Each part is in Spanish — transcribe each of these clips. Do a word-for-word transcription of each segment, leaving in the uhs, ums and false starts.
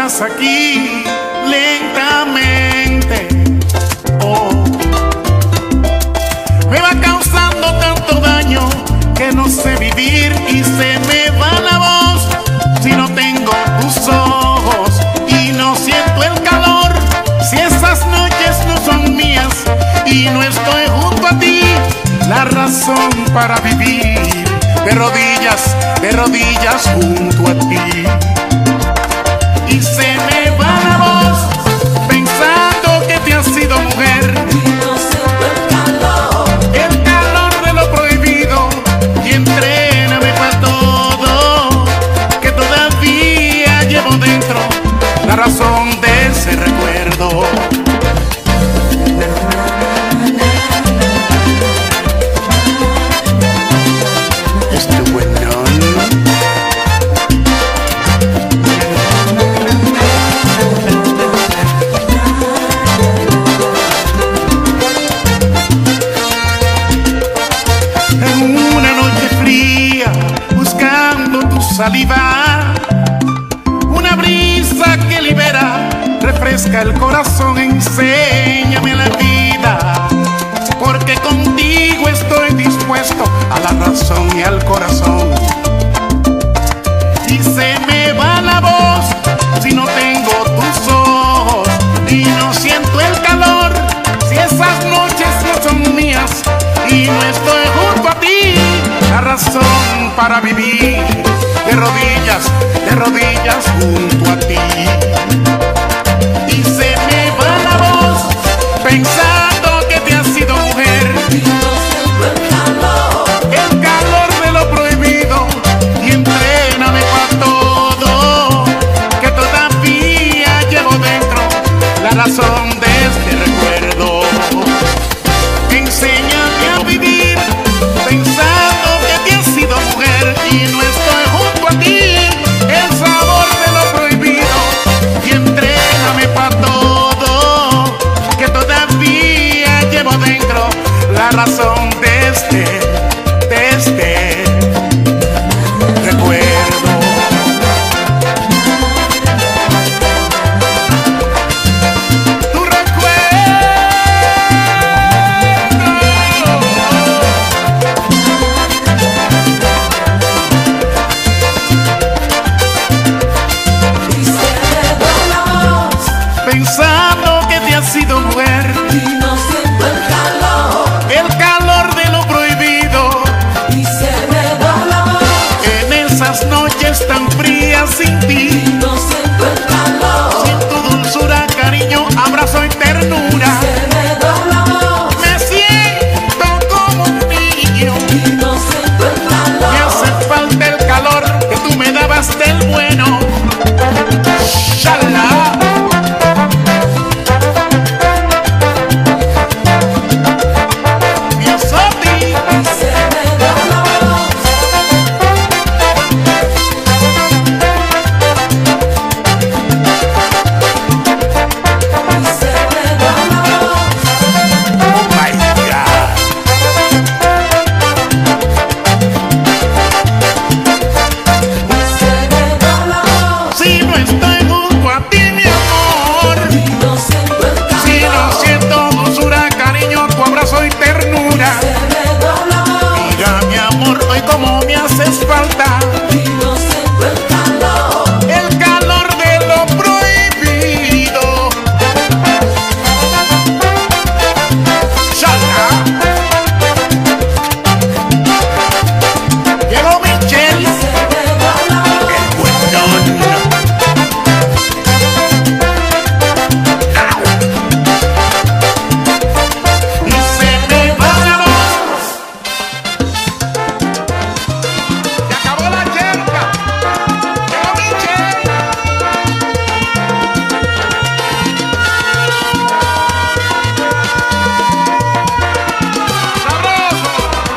estás aquí lentamente. Oh, me va causando tanto daño que no sé vivir y se me va la voz si no tengo tus ojos y no siento el calor. Si esas noches no son mías y no estoy junto a ti, la razón para vivir de rodillas, de rodillas junto a ti. Y se me va la voz pensando que te has sido mujer. Y no siento el calor, El calor de lo prohibido. Y entréname para todo, que todavía llevo dentro la razón de ese recuerdo. Este bueno. Saliva, una brisa que libera, refresca el corazón, enséñame la vida, porque contigo estoy dispuesto a la razón y al corazón. Y se me va la voz si no tengo tus ojos y no siento el calor, si esas noches no son mías y no estoy junto a ti, la razón para vivir de rodillas, de rodillas junto a ti. Y se me va la voz pensando que te has sido mujer. y no siento el calor, El calor de lo prohibido. Y entréname para todo, que todavía llevo dentro la razón de este recuerdo. Enséñame a vivir pensando que te has sido mujer y no estoy junto a ti, el sabor de lo prohibido. Y entréname para todo, que todavía llevo dentro la razón de este, de este recuerdo. Tu recuerdo. y se me va la voz, Pensando que te has sido mujer, y no siento el calor, el calor de lo prohibido. y se me va la voz, En esas noches tan frías sin ti, y no siento el calor, sin tu dulzura, cariño, abrazo y ternura, se me va la voz, me siento como un niño. y no siento el calor, Me hace falta el calor que tú me dabas del bueno. Shala. Dios a ti. y se me va la voz, y se me va la voz, Oh my God. y se me va la voz, Si no estoy junto a ti, mi amor, y no siento el si no calor, siento dulzura, cariño, tu abrazo y ternura. se me va la voz, Mira, mi amor, hoy como me haces falta, y no siento el calor, el calor de lo prohibido. Shala. Llegó Michelle, y se me va la voz, el buenón. Y se me va la voz. Se acabó la yerba. Llegó Michelle. Sabroso.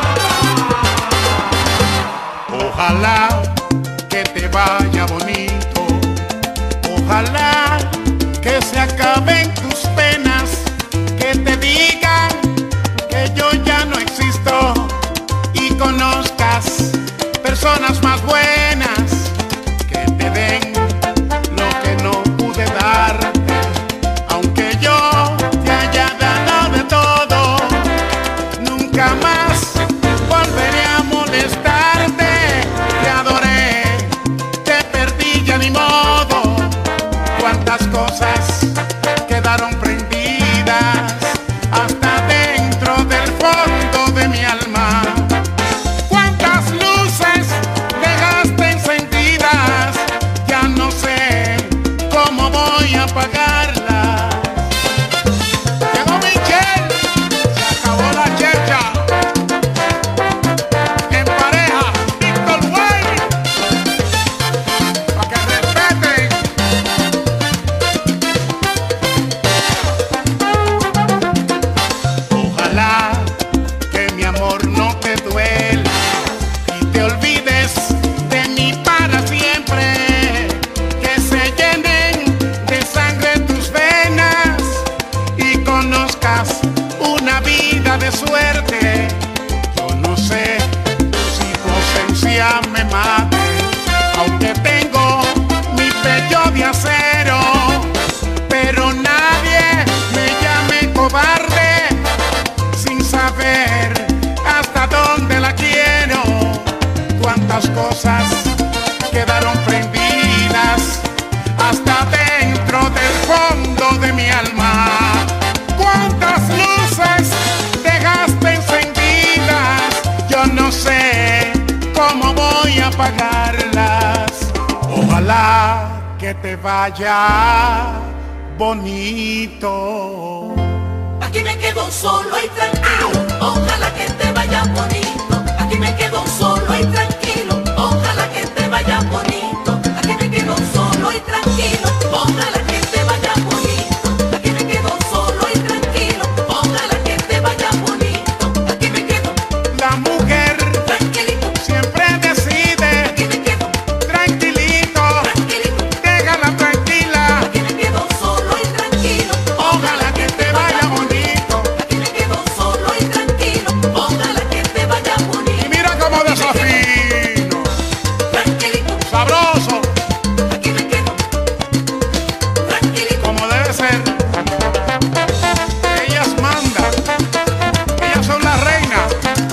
Ojalá que te vaya bonito. Ojalá que se acaben tus penas, que te digan que yo ya no existo y conozcas personas más buenas que te den lo que no pude que te vaya bonito. Aquí me quedo solo y tranquilo, ojalá que te vaya bonito. Aquí me quedo solo y tranquilo, ojalá que te vaya bonito. Aquí me quedo solo y tranquilo, ojalá que te vaya bonito. Aquí me quedo solo y tranquilo, ojalá que te vaya bonito. Aquí me quedo. La mujer tranquilito siempre decide. Aquí me quedo Tranquilito, tranquilito. déjala tranquila. Aquí me quedo solo y tranquilo, Ojalá que te vaya bonito. Aquí me quedo solo y tranquilo, ojalá que te vaya Y bonito. mira cómo desafino, Tranquilito, sabroso, aquí me quedo tranquilito. como debe ser. Ellas mandan, ellas son las reinas.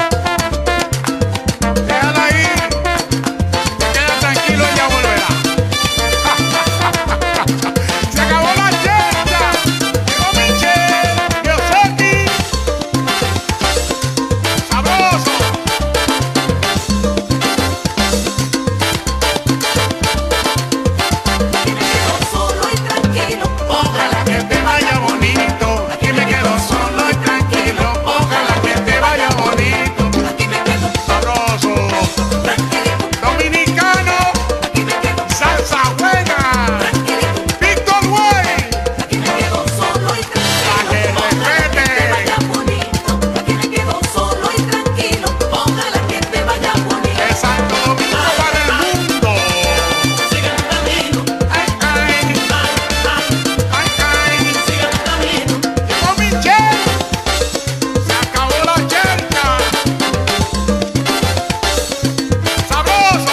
Déjala ir, queda tranquilo, ella volverá. Se acabó la chercha. Llegó Michelle, Yoseki. Sabroso. Aquí me quedo solo y tranquilo, Ojalá que te vaya bonito. Aquí me quedo solo y tranquilo. Ojalá que te vaya bonito. aquí me quedo Sabroso. tranquilito, Dominicano. aquí me quedo Salsa buena. tranquilito, Víctor Way. aquí me quedo solo y tranquilo, que ojalá que te respete. vaya bonito. Aquí me quedo solo y tranquilo, ojalá que te vaya bonito. De Santo Domingo para el mundo. Siga el camino, Ay, ay, ay, ay, ay, ay. siga el camino. Llegó Michelle. Se acabó la chercha. Sabroso.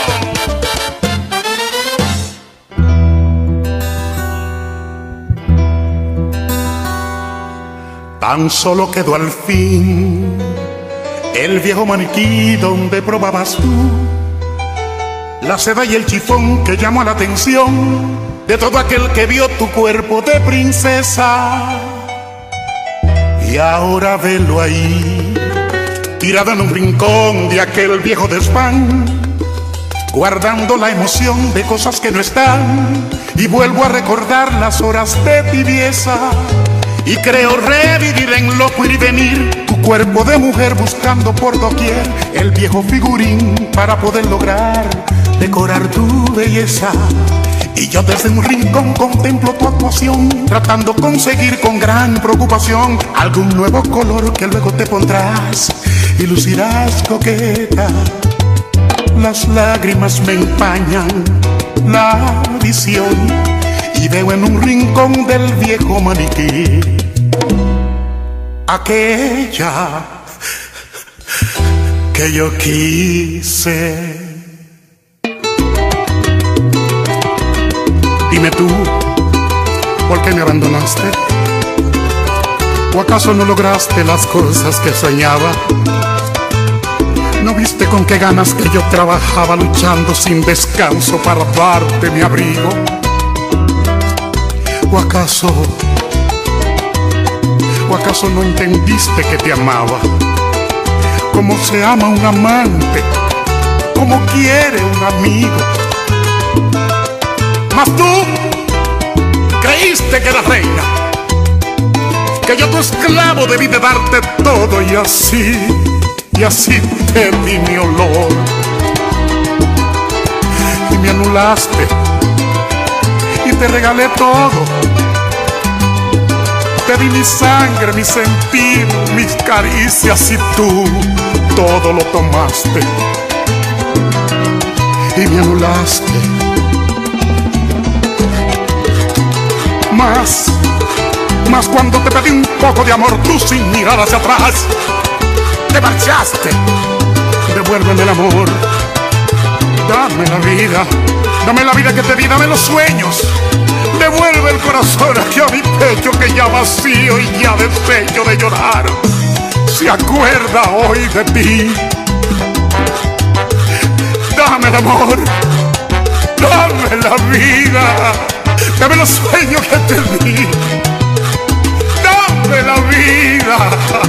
Tan solo quedó al fin el viejo maniquí donde probabas tú la seda y el chifón que llamó la atención de todo aquel que vio tu cuerpo de princesa. Y ahora velo ahí, tirado en un rincón de aquel viejo desván, guardando la emoción de cosas que no están. Y vuelvo a recordar las horas de tibieza y creo revivir en loco ir y venir tu cuerpo de mujer, buscando por doquier el viejo figurín para poder lograr decorar tu belleza. Y yo desde un rincón contemplo tu actuación, tratando conseguir con gran preocupación algún nuevo color que luego te pondrás y lucirás coqueta. Las lágrimas me empañan la visión y veo en un rincón del viejo maniquí aquella que yo quise. Dime tú, ¿por qué me abandonaste? ¿O acaso no lograste las cosas que soñaba? ¿No viste con qué ganas que yo trabajaba luchando sin descanso para darte mi abrigo? ¿O acaso, o acaso no entendiste que te amaba? Como se ama un amante, como quiere un amigo. Mas tú creíste que eras reina, que yo tu esclavo debí de darte todo y así, y así te di mi olor. Y me anulaste y te regalé todo. Te di mi sangre, mi sentir, mis caricias y tú todo lo tomaste y me anulaste. Más, más cuando te pedí un poco de amor, tú sin mirar hacia atrás te marchaste. Devuélveme el amor, dame la vida, dame la vida que te di, dame los sueños. Devuelve el corazón aquí a mi pecho que ya vacío y ya despecho de llorar. Se acuerda hoy de ti. Dame el amor, dame la vida, dame los sueños que te di. Dame la vida.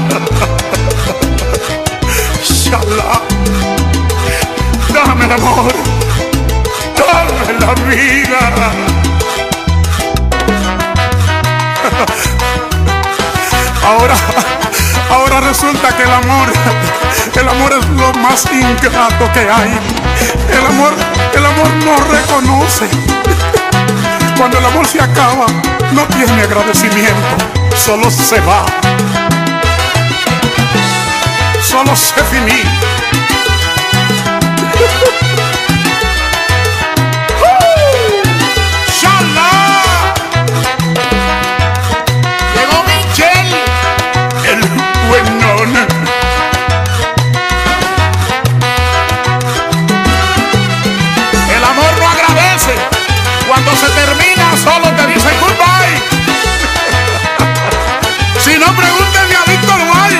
Shalá. Dame el amor, dame la vida. Ahora, ahora resulta que el amor, el amor es lo más ingrato que hay. El amor, el amor no reconoce. Cuando el amor se acaba, no tiene agradecimiento, solo se va, solo se finí. Cuando se termina, solo te dicen goodbye. Si no, pregúntenle a Víctor Guay.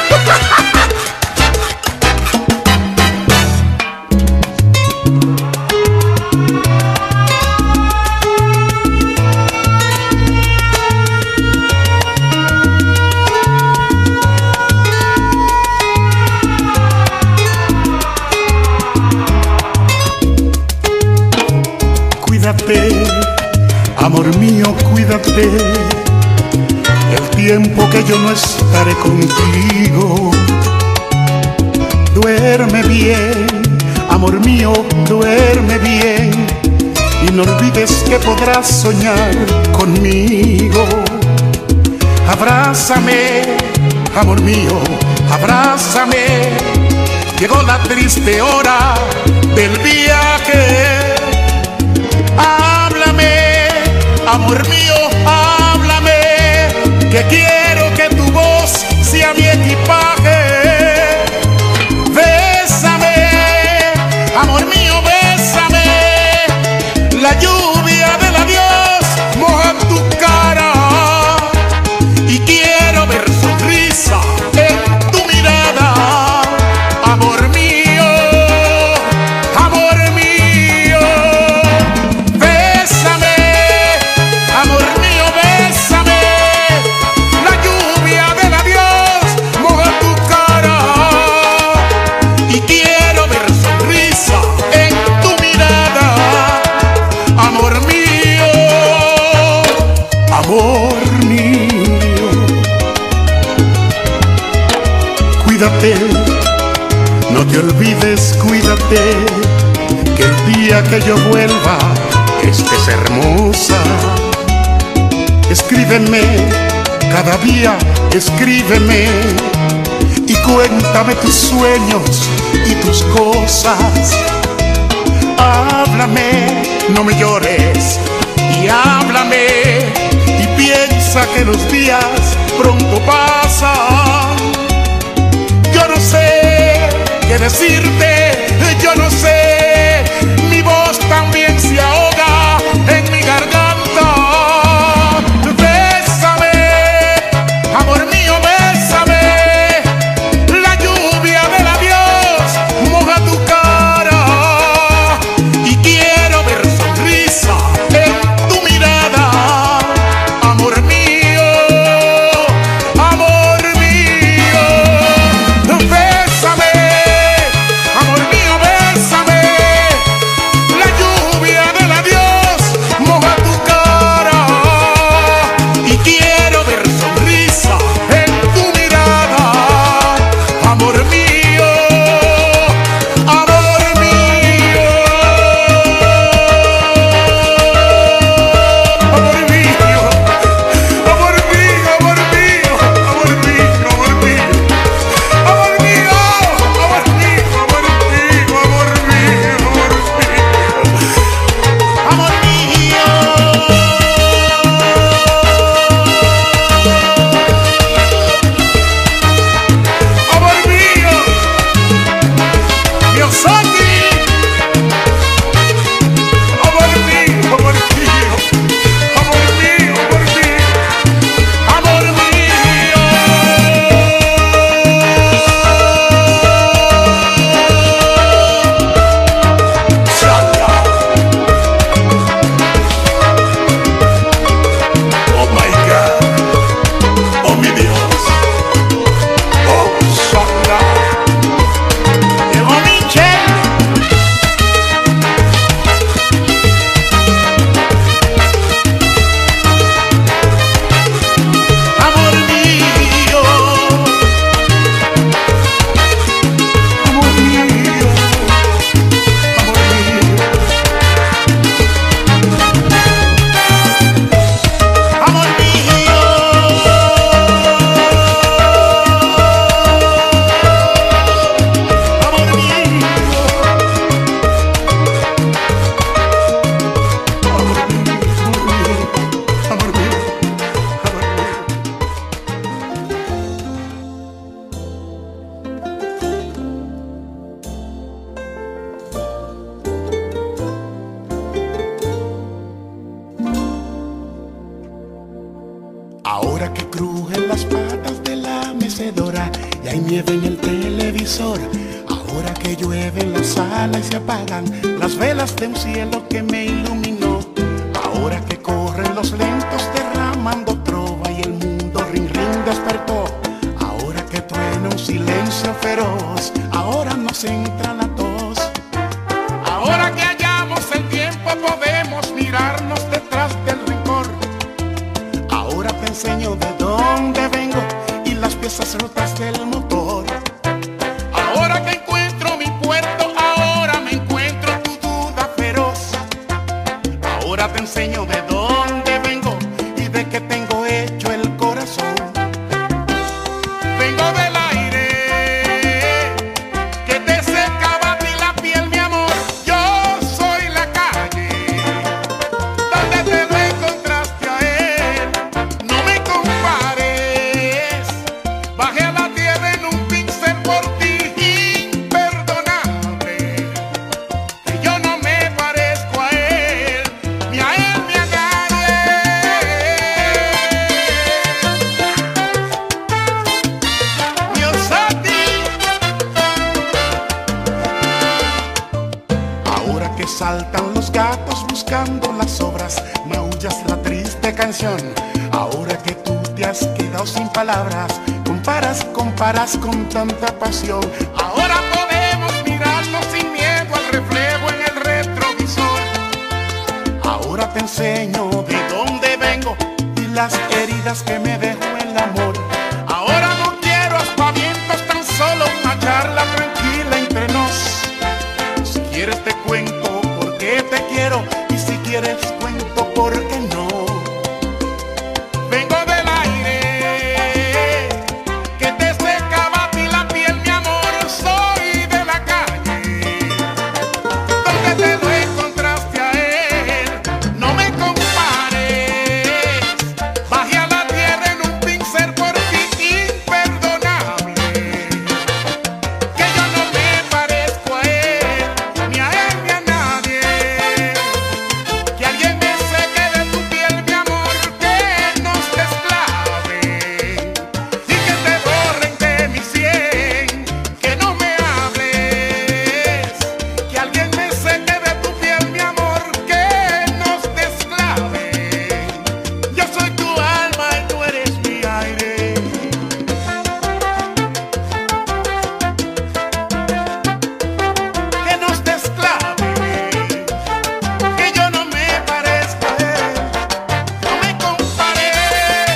Cuídate, amor mío, cuídate, el tiempo que yo no estaré contigo. Duerme bien, amor mío, duerme bien, y no olvides que podrás soñar conmigo. Abrázame, amor mío, abrázame, llegó la triste hora del viaje. Háblame, amor mío, háblame, que quiero que tu voz sea mi equipaje. Bésame, amor mío, bésame, la lluvia del adiós moja tu cara, y quiero ver sonrisa en tu mirada, amor mío. Cuídate, no te olvides, cuídate, que el día que yo vuelva estés hermosa. Escríbeme, cada día escríbeme, y cuéntame tus sueños y tus cosas. Háblame, no me llores, y háblame, y piensa que los días pronto pasan. Yo no sé qué decirte, yo no sé, mi voz también se ahoga en mi garganta. Bésame, amor mío, bésame, la lluvia del adiós moja tu cara, y quiero ver sonrisa en tu mirada, amor mío, amor mío. Bésame, amor mío, bésame, Ahora que crujen las patas de la mecedora y hay nieve en el televisor. Ahora que llueve en la sala y se apagan las velas de un cielo que me iluminó. Ahora que corren los lentos derramando trova y el mundo ring ring despertó. Ahora que truena un silencio feroz, ahora nos entra la tos. Ahora que hallamos el tiempo podemos mirarnos detrás del rencor. Ahora te enseño de dónde vengo y las piezas rotas del motor. Ahora que encuentro mi puerto, ahora me encuentro tu duda feroz. Ahora te enseño de dónde vengo y de qué tengo hecho el corazón. Vengo del aire que te secaba a ti la piel, mi amor. Yo soy la calle donde te lo encontraste a él. No me compares, bajé a la tierra en un pincel por ti, imperdonable. Que yo no me parezco a él, ni a él ni a nadie. Dios a ti. Ahora que saltan los gatos buscando las sobras, maullas la triste canción. Ahora que tú te has quedado sin palabras, comparas, comparas con tanta pasión. Ahora podemos mirarnos sin miedo al reflejo en el retrovisor. Ahora te enseño de dónde vengo y las heridas que me dejó el amor. Ahora no quiero aspavientos, tan solo una charla tranquila entre nos. Si quieres te cuento por qué te quiero y si quieres cuento por qué no. Vengo del aire que te secaba a ti la piel, mi amor. Soy de la calle donde te lo encontraste a él. No me compares, bajé a la tierra en un pincel por ti, imperdonable. Que yo no me parezco a él, ni a él ni a nadie. Que alguien me seque de tu piel, mi amor, que nos desclave y que te borren de mi cien, que no me hables. Que alguien me seque de tu piel, mi amor, que nos desclave. Yo soy tu alma y tú eres mi aire. Que nos desclave, Que yo no me parezco a él, no me compares.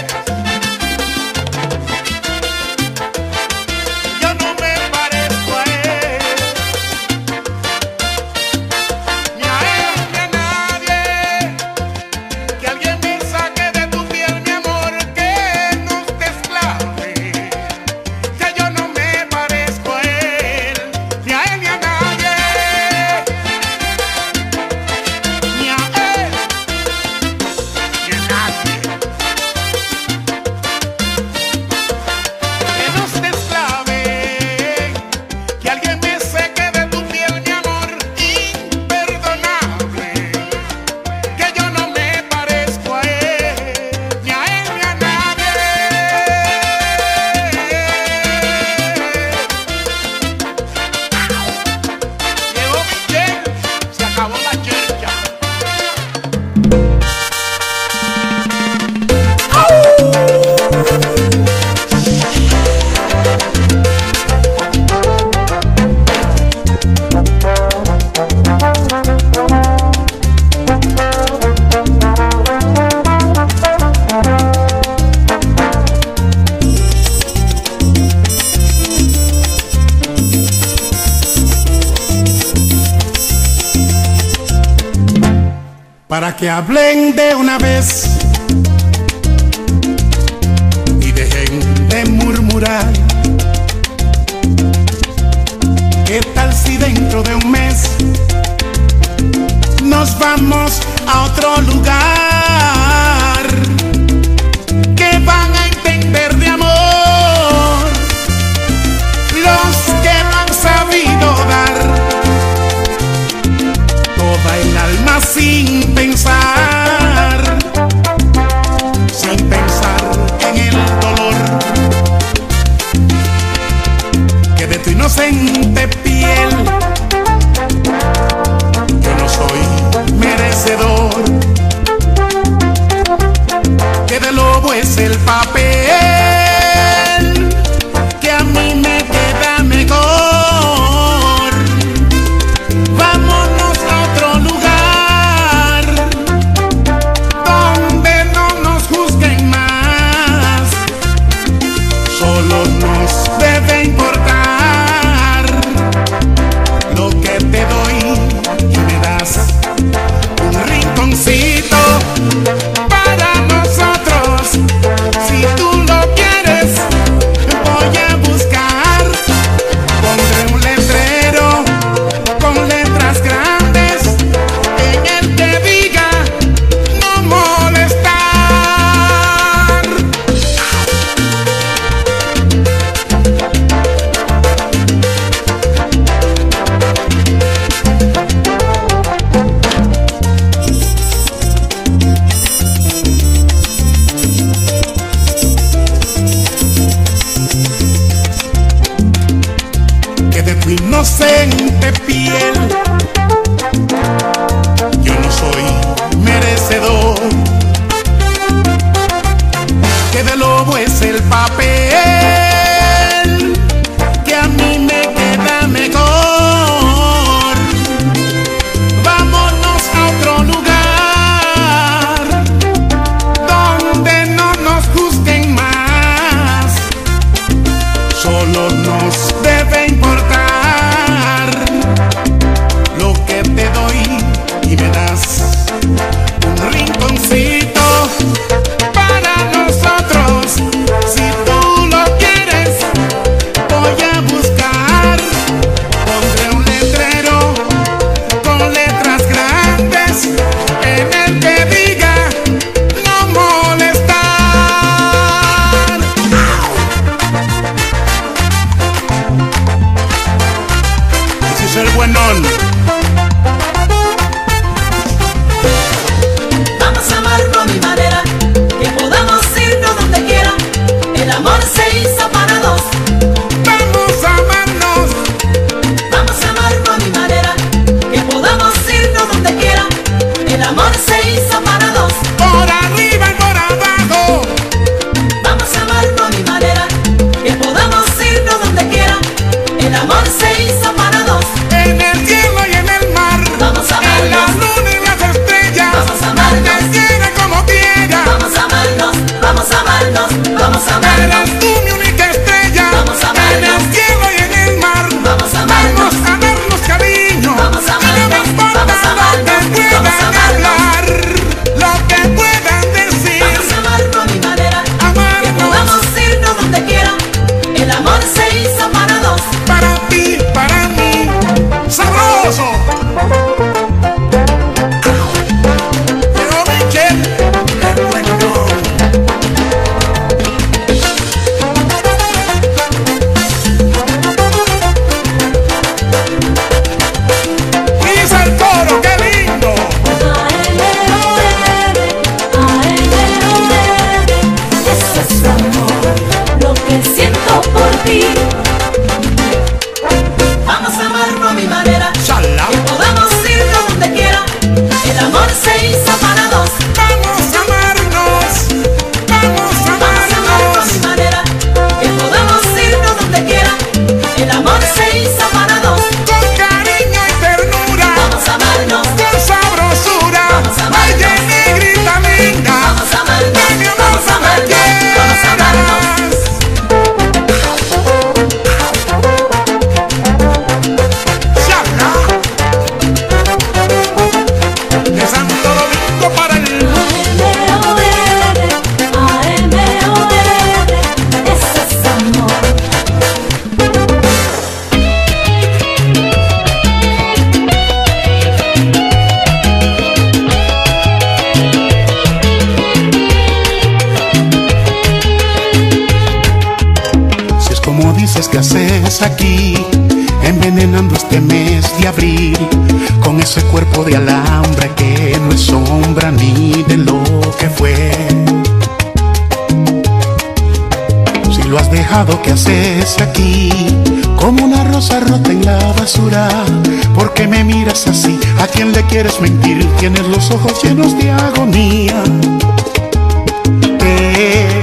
Yo no me parezco a él, ni a él ni a nadie. Que alguien me saque de tu piel, mi amor, que nos desclave. Que yo no me parezco a él, ni a él ni a nadie. Ni a él ni a nadie. Que nos desclave, que alguien me seque de tu piel, mi amor, imperdonable. Que yo no me parezco a él, ni a él ni a nadie. Llegó Michelle, se acabó la chercha. para que hablen de una vez y dejen de murmurar. ¿Qué tal si dentro de un mes nos vamos a otro lugar? ¿Qué van a entender de amor los que no han sabido dar toda el alma sin pensar, sin pensar en es el papel que a mí me queda mejor. Vámonos a otro lugar donde no nos juzguen más. Solo nos debe importar lo que te doy y me das un rinconcito para nosotros. Si tú lo quieres, voy a buscar. Pondré un letrero con letras grandes en el que diga no molestar. Que de tu inocente piel yo no soy merecedor, que de lobo es el papel que a mí me queda mejor. Vámonos a otro lugar donde no nos juzguen más. Solo nos debe importar lo que te doy y me das un rinconcito para nosotros. Si tú lo quieres, voy a buscar. Pondré un letrero con letras grandes en el que diga no molestar. Ese es el buenón. Vamos a amarnos a mi manera, que podamos irnos donde quiera. El amor se hizo para dos. Vamos a amarnos. Vamos a amarnos a mi manera, que podamos irnos donde quiera. El amor se hizo para dos. Por arriba y por abajo. Vamos a amarnos a mi manera, que podamos irnos donde quiera. El amor se hizo para dos. En el cielo y en el mar. Vamos a En la amarnos. luna y las estrellas. Vamos a amarnos. Donde quiera, como quiera. Vamos a amarnos, vamos a amarnos, vamos a amarnos. Eres tú mi única estrella. Vamos a En amarnos. el cielo y en el mar. Vamos a amarnos. Vamos a darnos cariño. Vamos a Y no me amarnos. importa Vamos a amarnos. lo que Vamos a puedan amarnos. hablar, lo que puedan decir. Vamos a amarnos a mi manera, que Amarnos. podamos irnos donde quiera. El amor se hizo para dos. Para ti, para mí. Sabroso. Llegó Michel, el bueno. Dice el coro, qué lindo. Ese es tu amor, lo que siento por ti. Vamos a amarnos a mi manera, Chala. que podamos irnos donde quiera. El amor se hizo para dos. Vamos a amarnos. Vamos a Vamos a amarnos a amarnos. mi manera, que podamos irnos donde quiera. El amor se hizo para dos. Con cariño y ternura. Vamos a amarnos. Con sabrosura. Vamos a amarnos. Oye, negrita linda. Vamos a amarnos, Ven, mi amor, vamos a amarnos, donde vamos a amarnos. quieras. Chala. De Santo Domingo para el Ese es amor. Si es como dices que haces aquí, envenenando este mes de abril, con ese cuerpo de alambre que no es sombra ni de lo que fue. Si lo has dejado, ¿qué haces aquí? Como una rosa rota en la basura. ¿Por qué me miras así? ¿A quién le quieres mentir? Tienes los ojos llenos de agonía. Te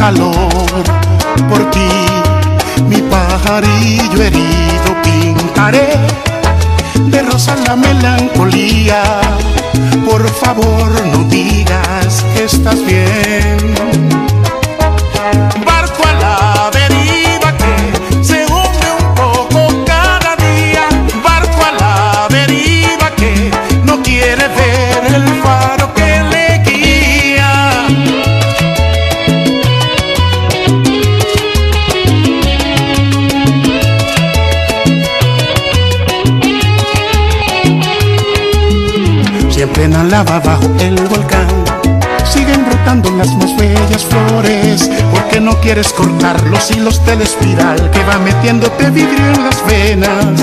calor. Por ti, mi pajarillo herido, pintaré de rosa la melancolía. Por favor, no digas que estás bien. Barco a la deriva que se hunde un poco cada día. Barco a la deriva que no quiere ver el faro que le guía. Siempre en lava bajo el volcán siguen brotando las más bellas flores. ¿Por qué no quieres cortar los hilos de la espiral que va metiéndote vidrio en las venas?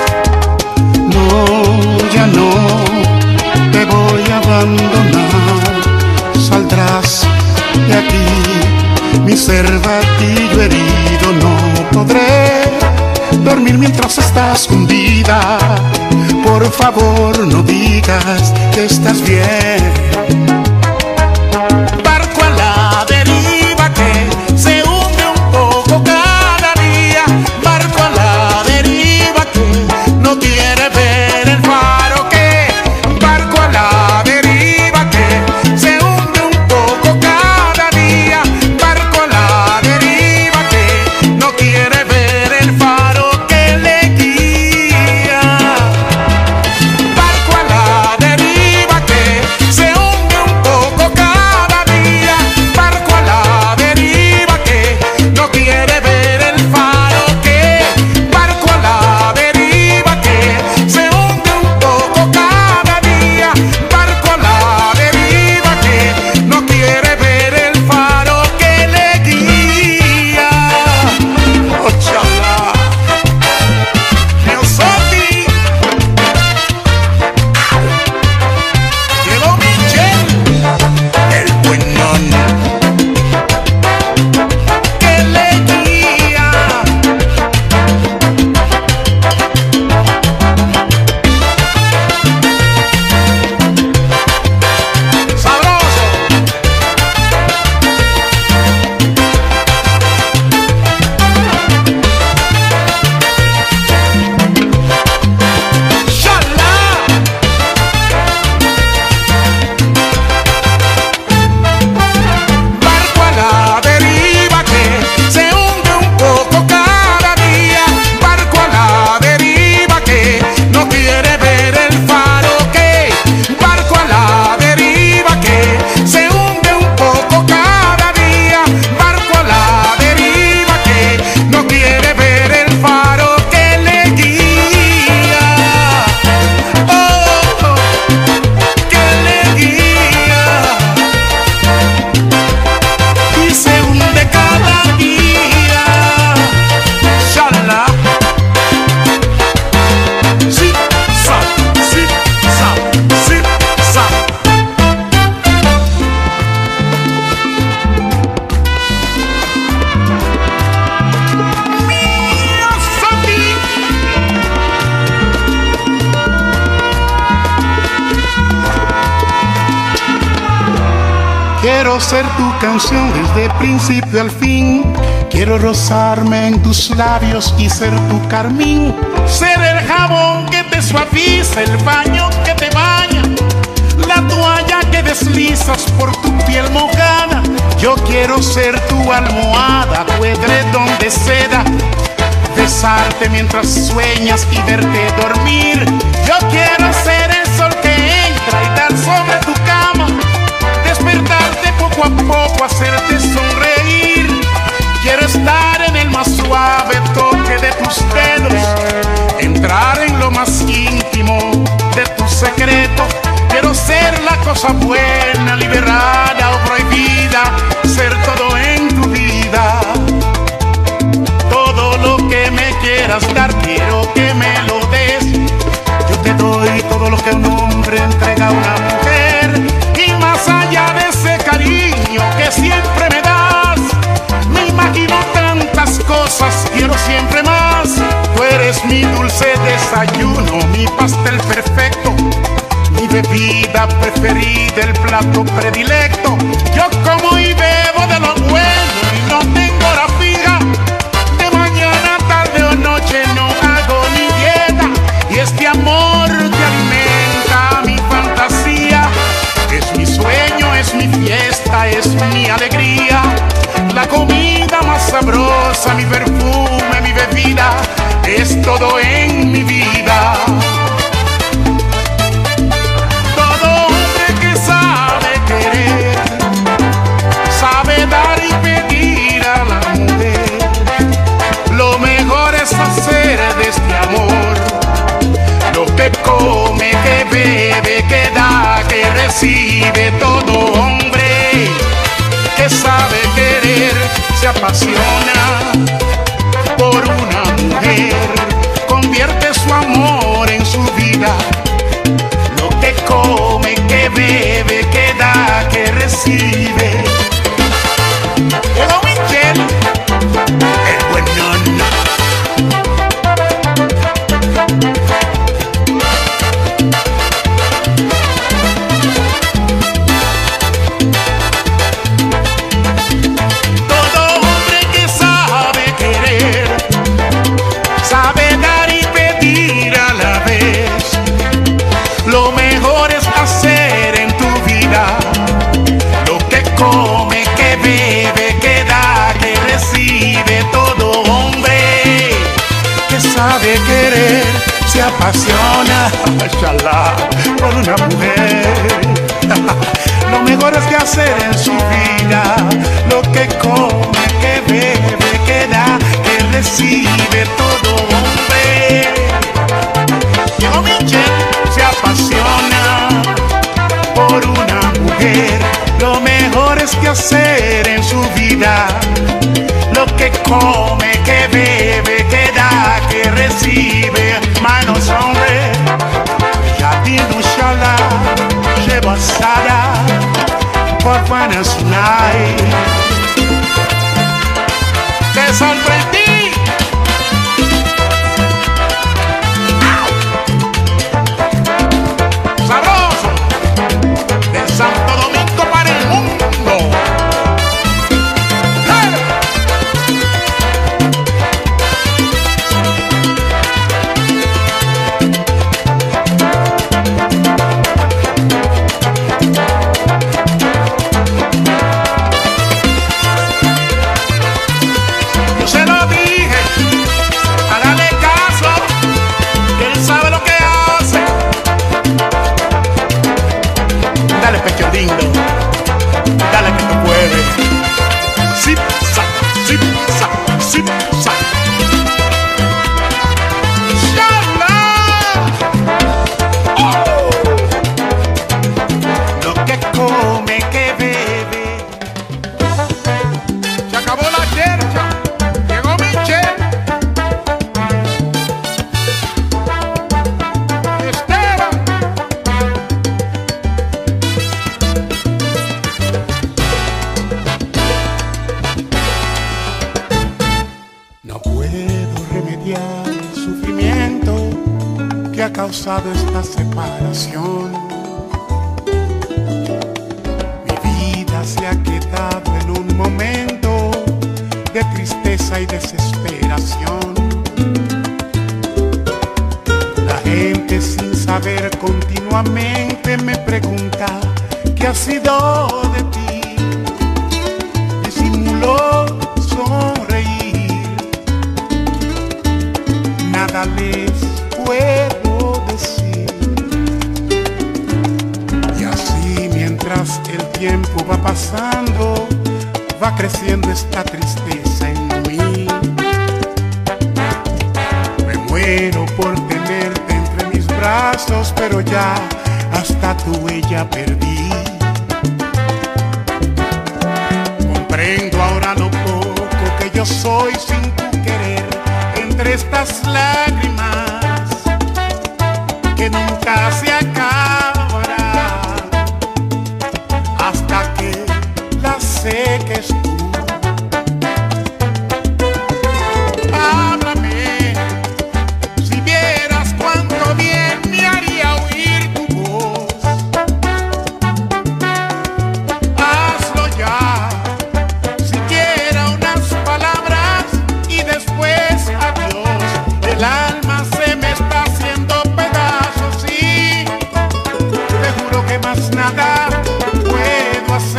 No, ya no te voy a abandonar. Saldrás de aquí, mi cervatillo herido. No podré dormir mientras estás hundida. Por favor, no digas que estás bien. Barco a la deriva que se hunde un poco cada día. Barco a la deriva que no quiere ver el faro que. Barco a la deriva que se hunde un poco cada día. Barco a la deriva que no quiere ver el faro que le guía. Barco a la deriva que se hunde un poco cada día. Barco a la deriva que no quiere ver el faro que. Barco a la deriva que se hunde un poco cada día. Barco a la deriva que no quiere ver el faro que le guía. Ochala, Neosoti, llegó Michel, el buenón que le guía. Sabroso. Shalá. Barco a la deriva que se hunde un poco cada día. Barco a la deriva que no quiere ver el faro que. Barco a la deriva que se hunde un poco cada día. Barco a la deriva que no quiere ver el faro que le guía. Oh, oh, que le guía. Y se hunde cada día. Shalala. Zip, zap, zip, zap, zip, zap. Miosoti. Quiero ser tu canción desde principio al fin. Quiero rozarme en tus labios y ser tu carmín. Ser el jabón que te suaviza, el baño que te baña, la toalla que deslizas por tu piel mojada. Yo quiero ser tu almohada, tu edredón de seda, besarte mientras sueñas y verte dormir. Yo quiero ser el sol que entra y dar sobre tu cama, despertarte poco a poco, hacerte sonreír. Quiero estar en el más suave toque de tus dedos, entrar en lo más íntimo de tus secretos. Quiero ser la cosa buena, liberada o prohibida, ser todo en tu vida. Todo lo que me quieras dar, quiero que me lo des. Yo te doy todo lo que un hombre entrega a una mujer, y más allá de ese cariño que siempre me das, me imagino tantas cosas, quiero siempre más. Tú eres mi dulce desayuno, mi pastel perfecto, mi bebida preferida, el plato predilecto. Yo como y bebo de lo bueno mi fiesta, es mi alegría, la comida más sabrosa, mi perfume, mi bebida, es todo en mi vida. Todo hombre que sabe querer, sabe dar y pedir a la mujer, lo mejor es hacer de este amor lo que come, que bebe, que da, que recibe. Todo hombre que sabe querer se apasiona por una mujer, convierte su amor en su vida. Lo que come, que bebe, que da, que recibe. Llegó Michel, el buen nono. Come, que bebe, que da, que recibe. Todo hombre que sabe querer se apasiona, mashallah, por una mujer. Lo mejor es que hacer en su vida, lo que come, que bebe, que da, que recibe. Todo hombre, llegó Michel, se apasiona por una mujer. Lo mejor es que hacer en su vida, lo que come, que bebe, que da, que recibe. Manos hombre, Jadino Shala, Shebasada, por buenas night. Te sorprendí. Sabroso, de Santo Domingo para el mundo. Yo se lo dije, hágale caso, que él sabe lo que hace. Dale, pecho lindo, dale que tú puedes. Zip, zap, zip, zap, zip, zap. Shala. Oh. Lo que come, que bebe. Se acabó la chercha, llegó Michel. Esteban. No puedo remediar el sufrimiento que ha causado esta separación. Mi vida se ha quedado en un momento de tristeza y desesperación. La gente sin saber continuamente me pregunta ¿qué ha sido de ti? Disimuló sonreír, nada les puedo decir. Y así mientras el tiempo va pasando, va creciendo esta tristeza en mí. Me muero por tenerte entre mis brazos, pero ya hasta tu huella perdí. Comprendo ahora lo poco que yo soy sin tu querer, entre estas lágrimas que nunca se acabarán hasta que las seques tú. Háblame, si vieras cuánto bien me haría oír tu voz. Hazlo ya, siquiera unas palabras y después adiós. El alma se me está haciendo pedazos y te juro que más nada puedo hacer.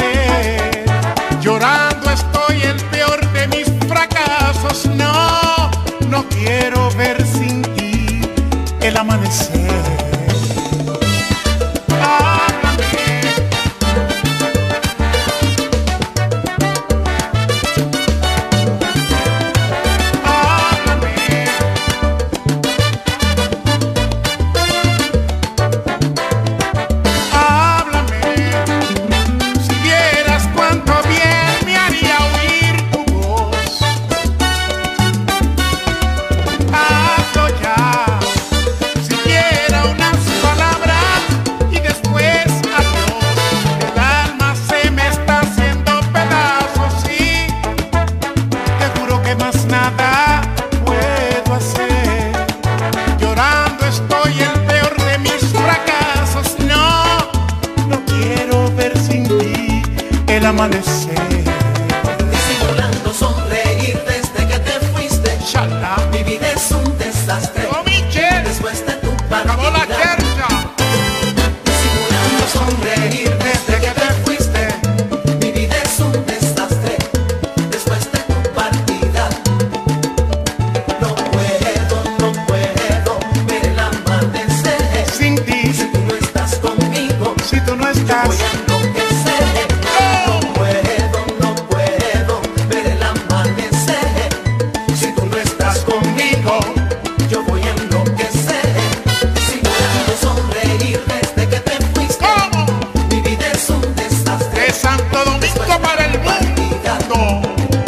amanecer. Disimulando sonreír desde que te fuiste. Shalá. Mi vida es un desastre. Oh, Michelle. Después de tu Acabó la partida. chercha. Disimulando sonreír desde que te fuiste. Mi vida es un desastre. Después de tu partida. No puedo, no puedo ver el amanecer. Sin ti, Si tú no estás conmigo, si tú no yo estás, voy a enloquecer. No puedo, no puedo ver el amanecer. Si tú no estás conmigo, yo voy a enloquecer. Simulando sonreír desde que te fuiste. ¿cómo? Mi vida es un desastre. De Santo Domingo para el mundo.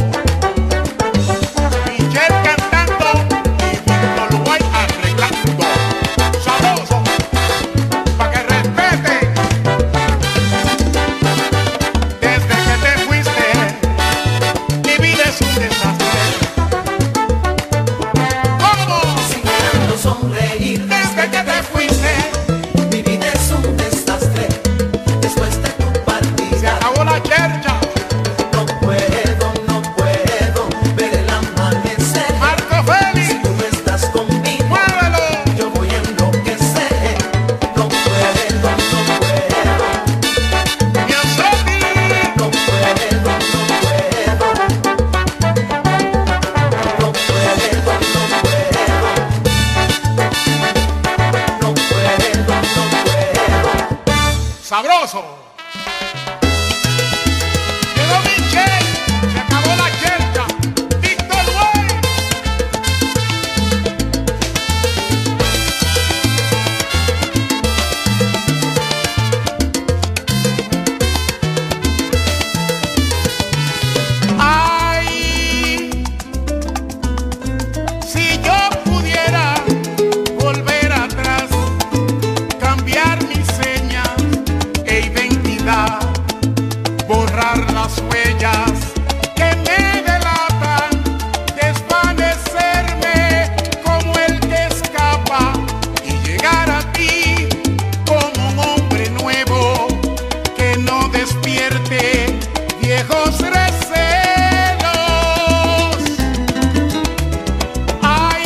Michelle cantando y Víctor Guay arreglando. Sabroso, pa' que respete. Desde que te fuiste, mi vida es un desastre. ¿Cómo? Simulando sonreír Desde que te fuiste, mi vida es un desastre. Después de tu se partida. acabó la chercha. No puedo, no puedo ver el amanecer. Marco Si Félix, tú no estás conmigo, muévelo. yo voy a enloquecer. No puedo, no puedo, Y el Soti. no puedo, no puedo. No puedo, no puedo. No puedo, no puedo. Sabroso. Llegó Michelle, se acabó la chercha. Víctor Güey. Ay, si yo pudiera volver atrás, cambiar mis señas e identidad, borrar las huellas que me delatan, desvanecerme como el que escapa y llegar a ti como un hombre nuevo que no despierte viejos recelos. Ay,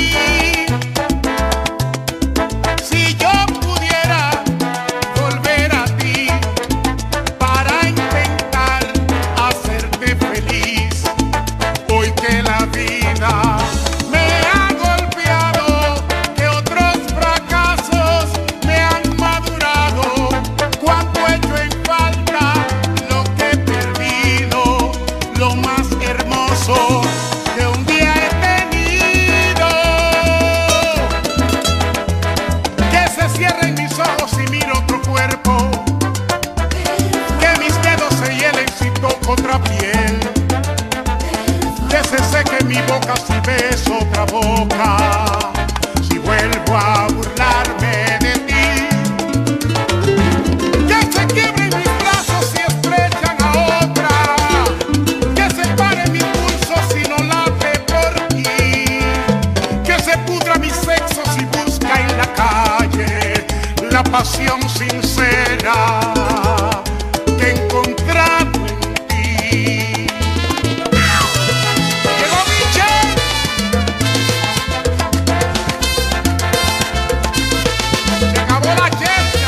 si yo pudiera volver a ti para intentar hacerte feliz, hoy que la vida me ha golpeado, que otros fracasos me han madurado, cuánto he hecho en falta, lo que he perdido, lo más hermoso que un día he tenido. Que se cierren mis ojos y miro otro cuerpo, que mis dedos se hielen si toco otra piel, que se seque mi boca si beso otra boca, si vuelvo a burlarme de ti, que se quiebren mis brazos si estrechan a otra, que se pare mi pulso si no late por ti, que se pudra mi sexo si busca en la calle la pasión sincera que he encontrado en ti. Llegó Michelle. Se acabó la chercha.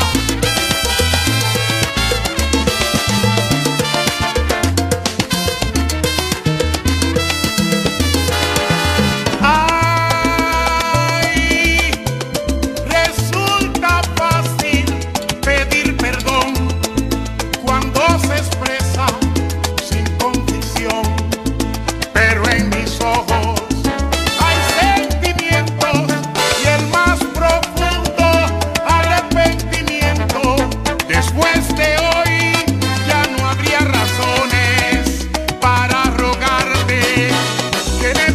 Ay, resulta fácil pedir perdón cuando se expresa sin condición, pero en mis ojos hay sentimientos y el más profundo arrepentimiento. Después de hoy ya no habría razones para rogarte que me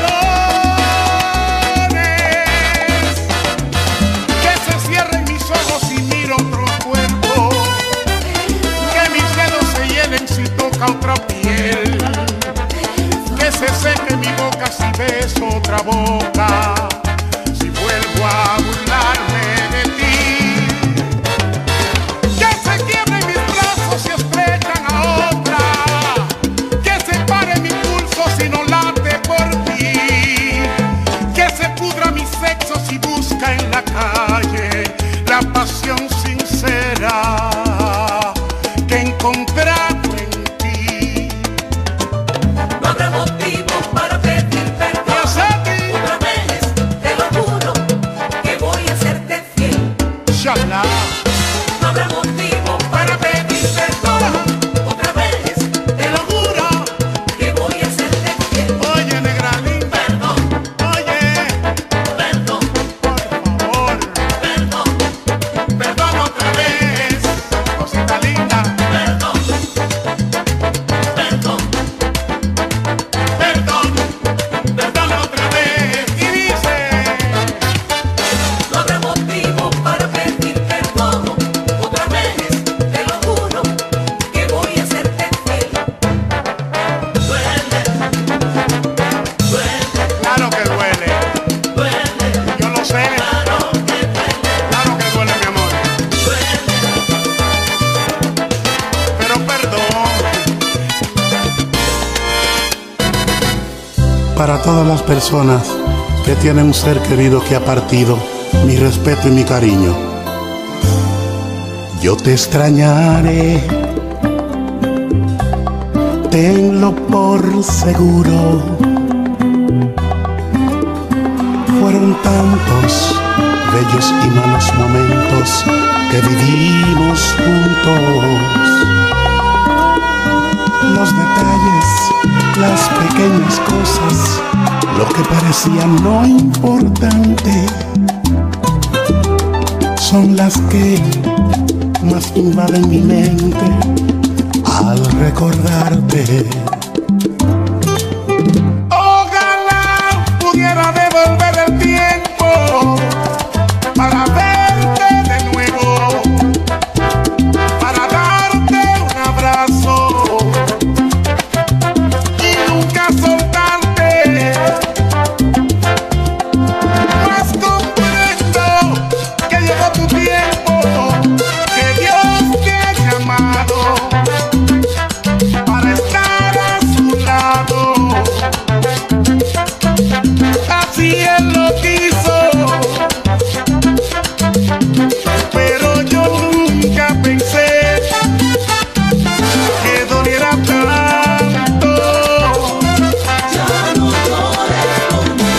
perdones, que se cierren mis ojos y miro otro cuerpo, que mis dedos se hielen si toca otra piel, que se seque mi boca si beso otra boca, si vuelvo a burlarme de ti, que se quiebren mis brazos si estrechan a otra. encontrado en ti. No habrá motivo para pedir perdón. Yo sé que Otra vez, te lo juro, que voy a serte fiel. Shalá. No habrá motivo para pedir perdón. Otra vez, te lo juro, que voy a serte fiel. Oye, negra linda, Perdón, oye, perdón, por favor, perdón, perdón otra vez, cosita linda, perdón, perdón, perdón, perdón otra vez. Y dice, no habrá motivo para pedir perdón. Otra vez, te lo juro, que voy a serte fiel. Duele, duele, claro que duele, duele, yo lo sé, claro que duele, claro que duele, mi amor, duele. pero perdón. Para todas las personas que tienen un ser querido que ha partido, mi respeto y mi cariño. Yo te extrañaré, tenlo por seguro. Fueron tantos bellos y malos momentos que vivimos juntos. Los detalles, las pequeñas cosas, lo que parecía no importante, son las que más invaden mi mente al recordarte. Ojalá pudiera devolver el tiempo para verte de nuevo, para darte un abrazo y nunca soltarte. Pues comprendo que llegó tu tiempo, que Dios te ha llamado para estar a su lado. Así él lo quiso, pero yo nunca pensé que doliera tanto. Ya no llores por mí.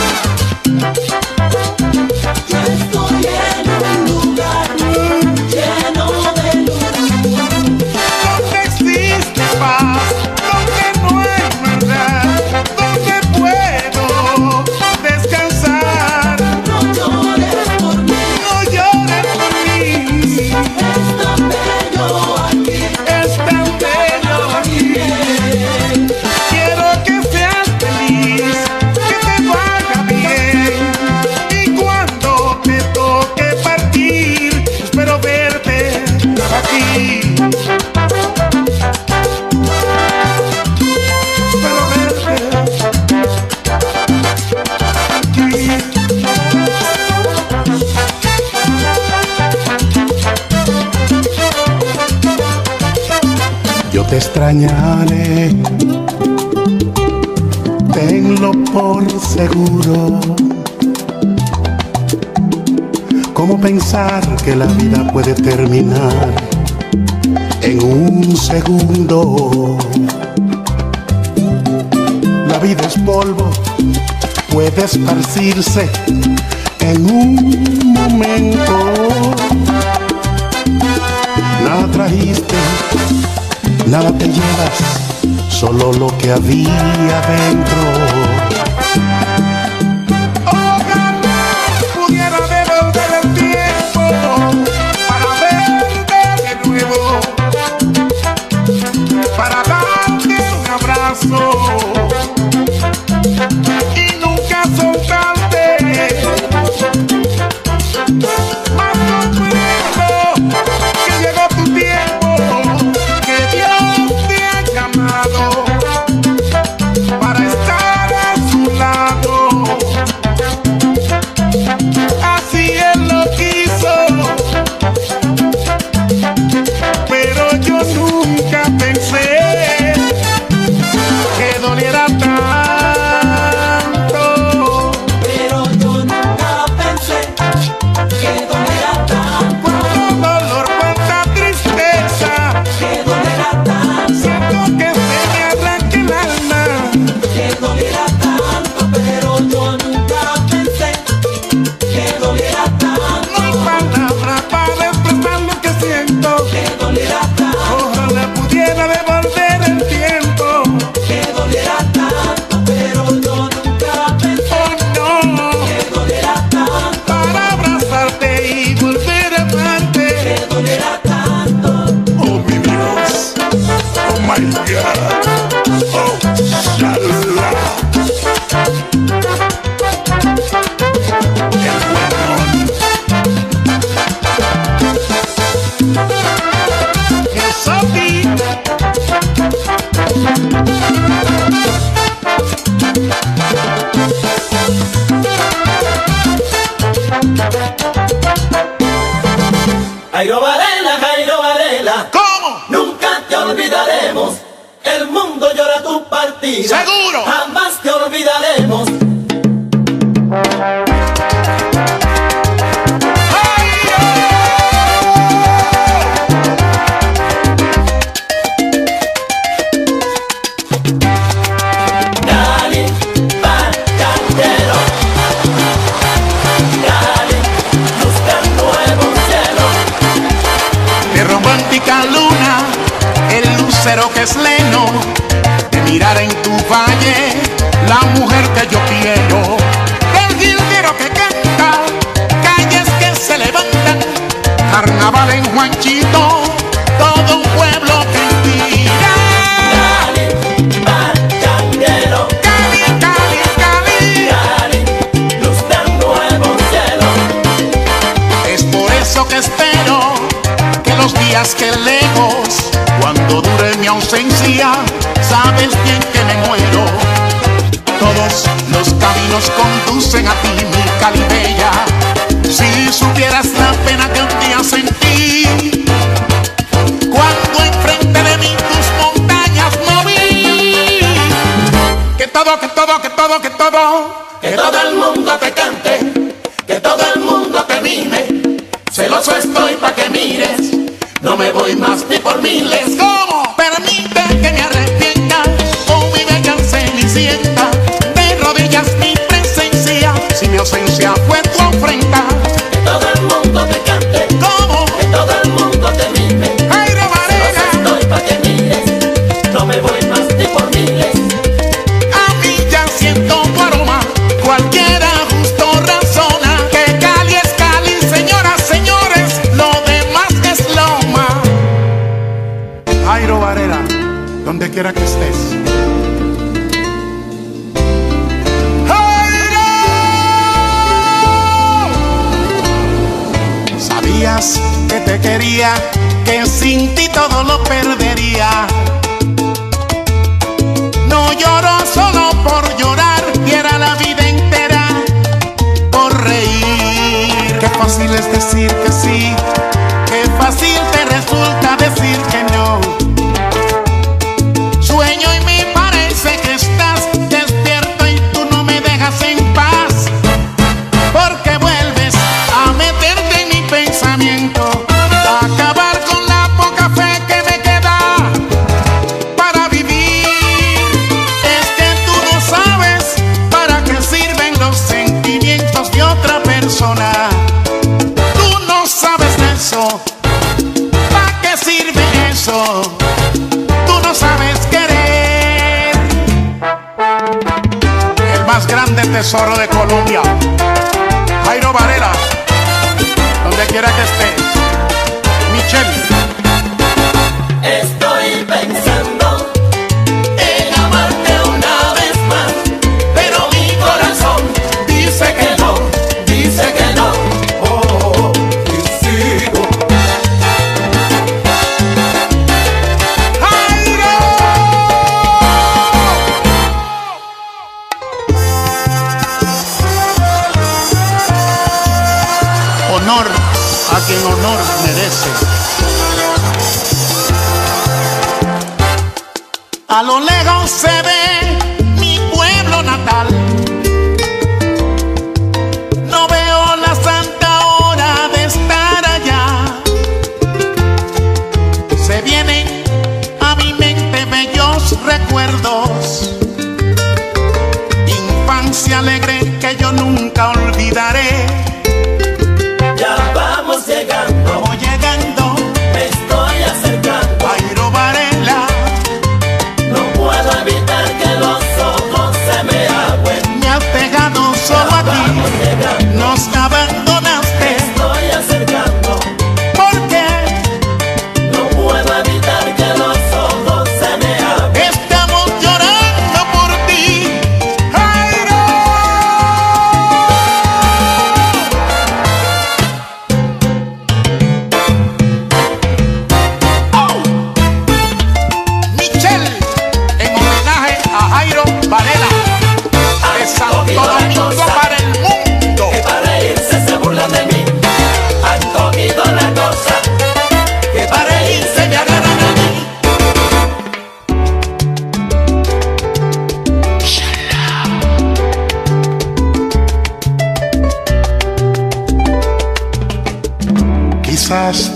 Yo estoy en un lugar lleno de luz. Donde existe paz, donde no hay maldad, donde puedo descansar. No llores por mí. No llores por mí, Es tan bello aquí. es tan bello aquí. Quiero que seas feliz, que te vaya bien. Y cuando te toque partir, espero verte aquí. Espero verte aquí. Yo te extrañaré, tenlo por seguro. ¿Cómo pensar que la vida puede terminar en un segundo? La vida es polvo, puede esparcirse en un momento. Nada trajiste, nada te llevas, solo lo que había dentro. Ojalá pudiera devolver el tiempo para verte de nuevo, para darte un abrazo y nunca soltarte. Mas comprendo que llegó tu tiempo, que Dios te ha llamado para estar a su lado. Así él lo quiso, pero yo nunca pensé que doliera olvidaremos. El mundo llora tu partida. ¡Seguro! Jamás te olvidaremos. Luna, el lucero que es leno, de mirar en tu valle la mujer que yo quiero, del guildero que canta, calles que se levantan, carnaval en Juanchito, todo un pueblo que inspira. Cali, Pachanguero, Cali, Cali, Cali, Cali, luz del nuevo cielo. es por eso que espero los días que lejos, cuando dure mi ausencia, sabes bien que me muero. Todos los caminos conducen a ti, mi Cali bella. Si supieras la pena que un día sentí, cuando enfrente de mí tus montañas no vi. Que todo, que todo, que todo, que todo, que todo el mundo te cante, que todo el mundo te mime. Celoso estoy pa' que mires. No me voy más ni por miles. ¿Cómo? Permite que me arrepienta, oh mi bella cenicienta, de rodillas mi presencia, si mi ausencia fue tu afrenta. Que todo el mundo te cante. ¿Cómo? Que todo el mundo te mime. Jairo Varela, estoy pa' que mires. No me voy más ni por miles. a mí ya siento tu aroma, cualquiera justo razona, que Cali es Cali, señoras, señores, lo demás es loma. Jairo Varela, donde quiera que estés. ¡Jairo! Sabías que te quería, que sin ti todo lo perdería. No lloro solo por llorar, diera la vida entera por reír. Qué fácil es decir que sí, qué fácil te resulta decir que no. Sueño y me parece que estás despierto y tú no me dejas en paz, porque vuelves a meterte en mi pensamiento, a acabar con la poca fe que me queda para vivir. Es que tú no sabes para qué sirven los sentimientos de otra persona. Tú no sabes de eso. ¿Para qué sirve eso? Tú no sabes querer. El más grande tesoro de Colombia, Jairo Varela, donde quiera que estés. Michelle. Estoy pensando en amarte una vez más, pero mi corazón dice que no, dice que no. Oh, y sigo. ¡Jairo! Honor a quien honor merece. A lo lejos se ve mi pueblo natal. No veo la santa hora de estar allá. Se vienen a mi mente bellos recuerdos, infancia alegre que yo nunca olvidaré. Ya vamos llegando, Vamos llegando, me estoy acercando. Jairo Varela, No puedo evitar que los ojos se me agüen. me has dejado solo a Vamos ti, llegando, nos me abandonaste. estoy acercando. ¿Por qué? No puedo evitar que los ojos se me agüen. Estamos llorando por ti, Jairo.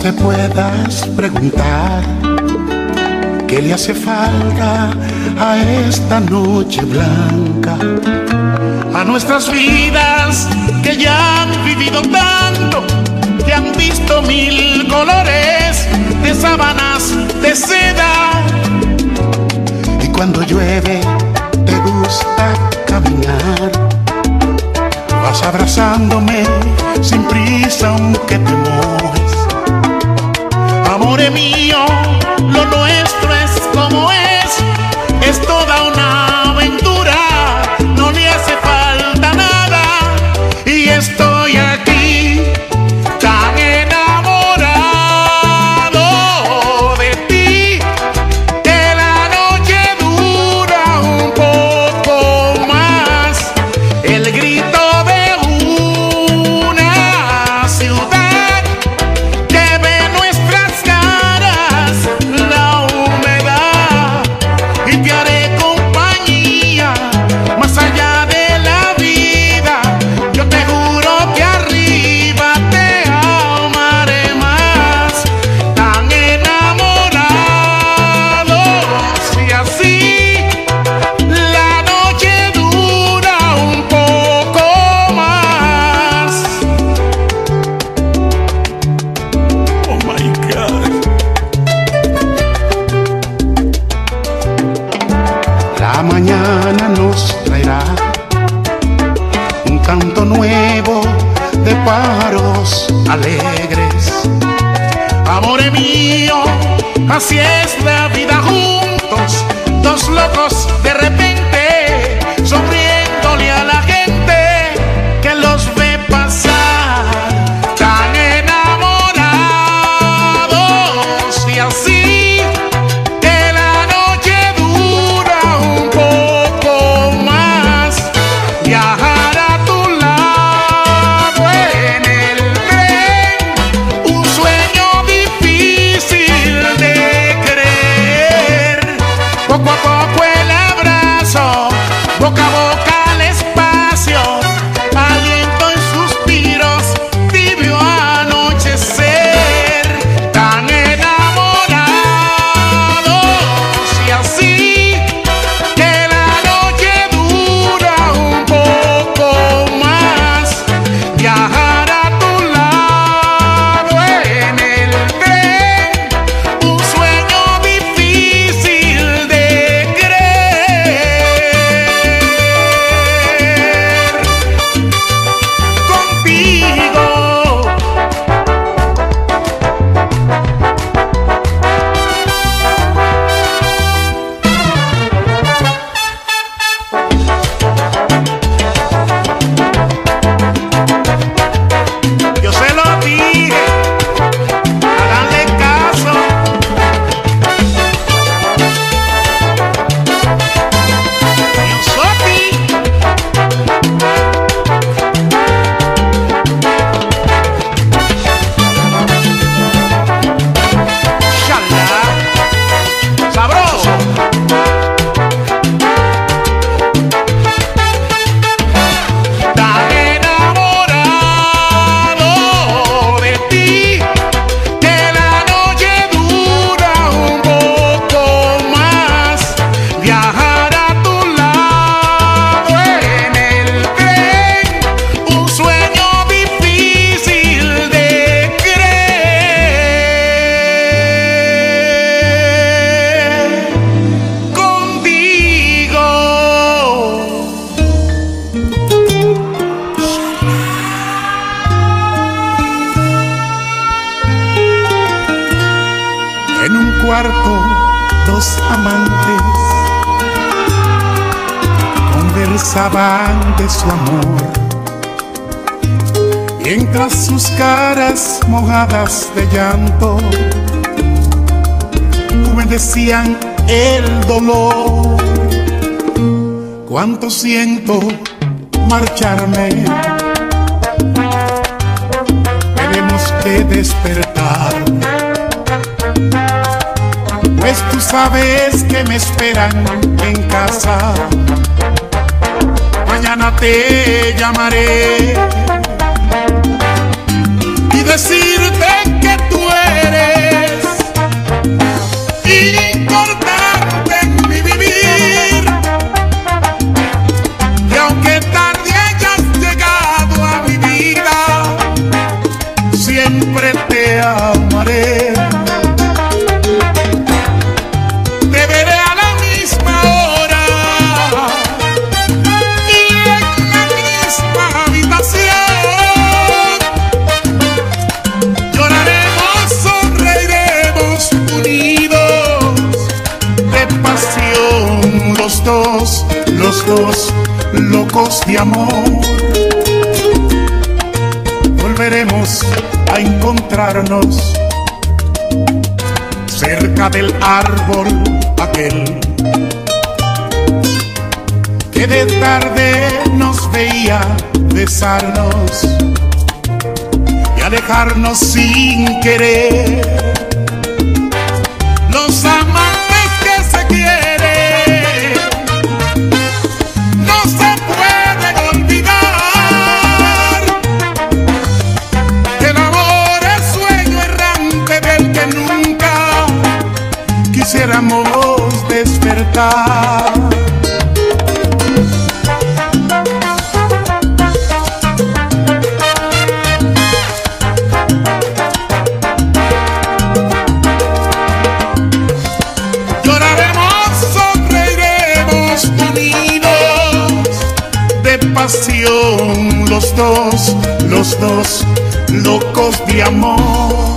te puedas preguntar qué le hace falta a esta noche blanca, a nuestras vidas que ya han vivido tanto, que han visto mil colores de sábanas de seda. Y cuando llueve te gusta caminar, vas abrazándome sin prisa aunque te mojes. Amore mío, lo nuestro es como es, es toda una aventura, no le hace falta nada. Y estoy aquí tan enamorado de ti, que la noche dura un poco más. El grito de una ciudad que ve nuestras caras, la humedad, y te haré compañía más allá de la vida. Yo te juro que arriba te amaré más, tan enamorados. Y así la noche dura un poco más. Oh my God. La mañana nos traerá un canto nuevo de pájaros alegres. Amore mío, así es la vida juntos, dos locos de repente, sonriéndole a la gente que los ve pasar, tan enamorados. Y así que la noche dura un poco más. Viajar a tu lado en el tren, un sueño difícil de creer. Poco a poco el abrazo, boca a boca al espacio, aliento en suspiros, tibio anochecer, tan enamorados. Y así que la noche dura un poco más. Viajar a tu lado en el tren, un sueño difícil de creer. Contigo yo se lo dije, háganle caso. Yo soy ti. Shalá, sabroso. Tan enamorado de ti, que la noche dura un poco más. Viajar a tu lado en el tren, un sueño difícil de creer. Contigo en un cuarto, dos amantes conversaban de su amor, mientras sus caras mojadas de llanto humedecían el dolor. Cuánto siento marcharme, tenemos que despertar, pues tú sabes que me esperan en casa. Mañana te llamaré y decirte que tú eres importante en mi vivir. Y aunque tarde hayas llegado a mi vida, siempre te amaré. Te veré a la misma hora y en la misma habitación. Lloraremos, sonreiremos unidos de pasión, los dos, los dos locos de amor. Volveremos a encontrarnos cerca del árbol aquel que de tarde nos veía besarnos y alejarnos sin querer. Los amantes que se quieren no se pueden olvidar. El amor es sueño errante del que nunca quisiéramos despertar. Lloraremos, sonreiremos unidos de pasión, los dos, los dos locos de amor.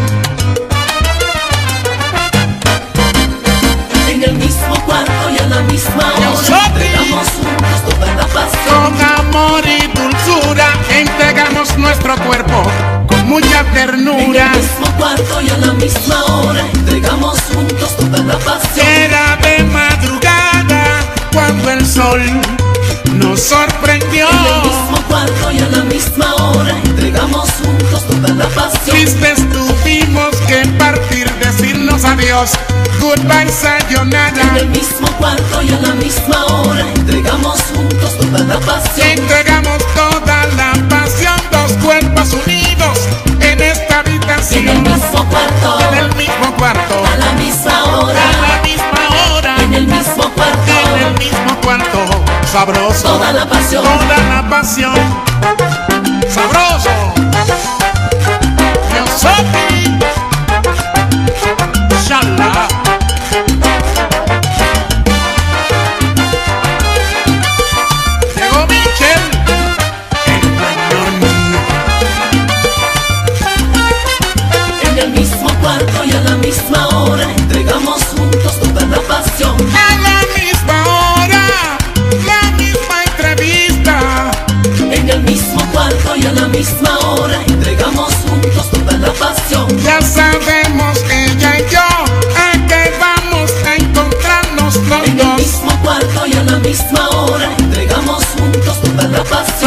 En el mismo cuarto y a la misma hora entregamos juntos toda la pasión. Con amor y dulzura entregamos nuestro cuerpo con mucha En el ternura. mismo cuarto y a la misma hora entregamos juntos toda la pasión. Era de madrugada cuando el sol nos sorprendió. En el mismo cuarto y a la misma hora entregamos juntos toda la pasión. Tristes tuvimos que partir, decirnos adiós, goodbye, En sayonara. el mismo cuarto y a la misma hora entregamos juntos toda la pasión. Entregamos toda la pasión, dos cuerpos unidos en esta En el habitación. mismo cuarto, En el mismo cuarto, a la misma a hora. la misma hora, En el mismo cuarto, en el mismo cuarto, sabroso, toda la pasión. toda la pasión, sabroso. Yo soy Shala. Llegó Michel, el buenón. En el mismo cuarto y a la misma hora entregamos juntos toda la pasión. A la misma hora, la misma entrevista. En el mismo cuarto y a la misma hora entregamos juntos toda la pasión. Ya sabemos ella y yo a que vamos a encontrarnos los En el dos. mismo cuarto y a la misma hora entregamos juntos toda la pasión.